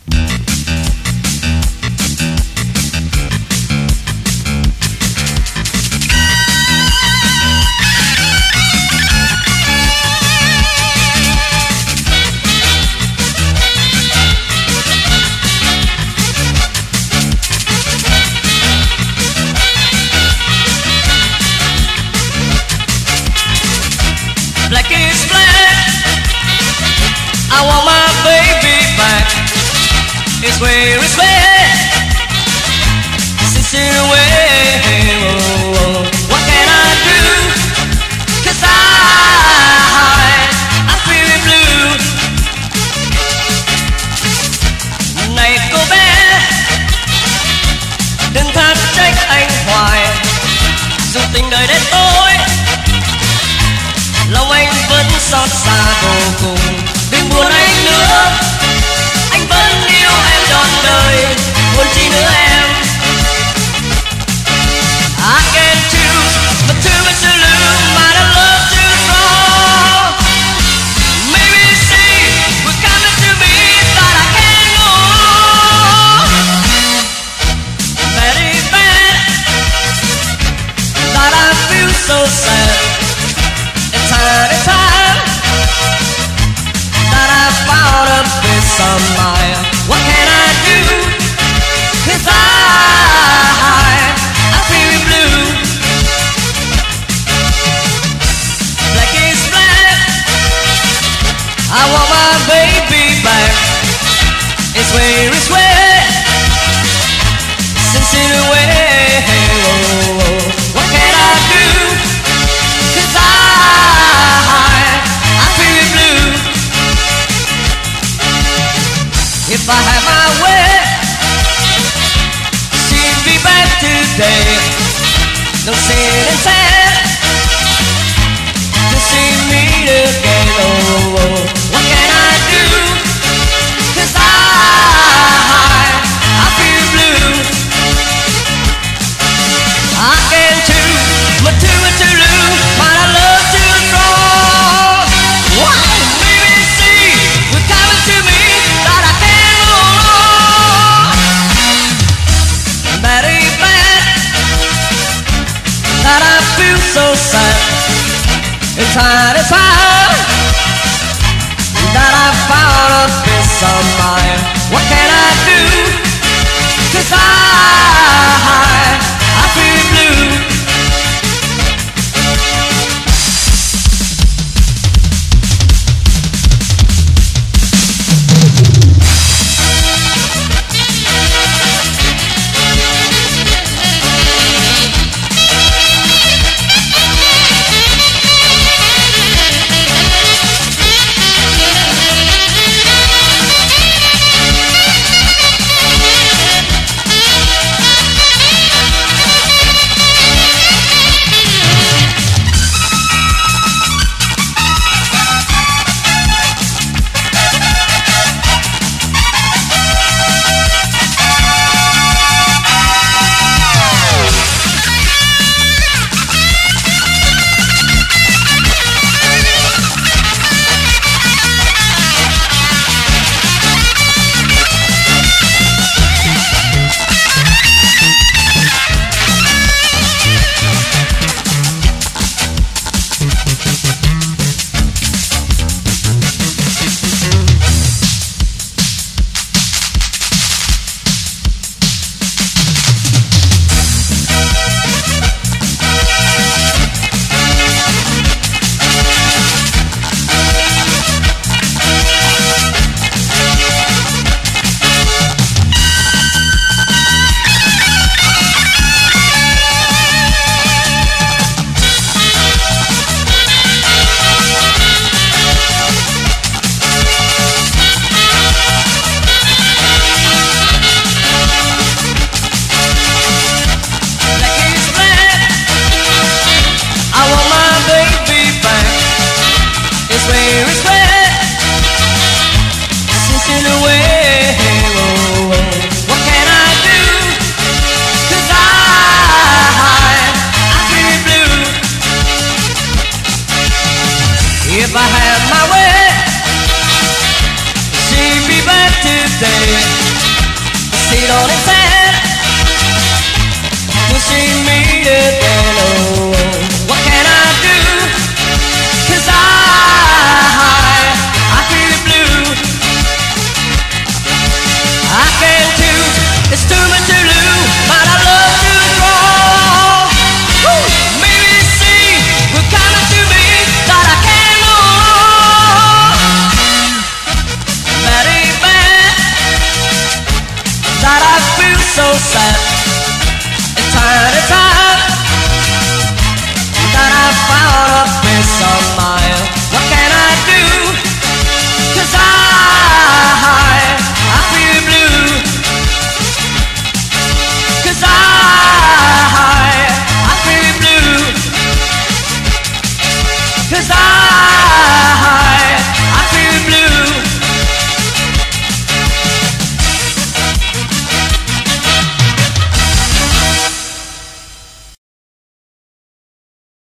Black is black. I want my baby back. It's where it's where. Since it away. What can I do? 'Cause I'm feeling blue. Này cô bé, đừng thắt trách anh hoài. Dù tình đời đến tối, lòng anh vẫn xót xa vô cùng. Đừng buồn anh nữa, anh vẫn yêu em trọn đời. Buồn chi nữa em. I can't choose but too much to lose, but I love too strong. Maybe see what's coming to me, but I can't go on. Very bad that I feel so sad. It's time that I found a peace of mind. What can I do? 'Cause I'm feeling blue. Black is black. I want my baby back. It's where it's where. Since it away. What can I do? 'Cause I'm feeling blue. If I had my way, she'd be back today. Don't sit and tell to see me again. Oh, what can I do? 'Cause I feel blue. I can't choose but too much to lose, but I love too strong. Why? Maybe see what's coming to me, that I can't go on. Very bad that I feel so sad. It's hard that I found a peace of mind. What can I do? 'Cause I feel blue. It's too much to lose, but I love to draw. Woo! Maybe see what coming to me that I can't go on. That ain't bad, that I feel so sad. It's time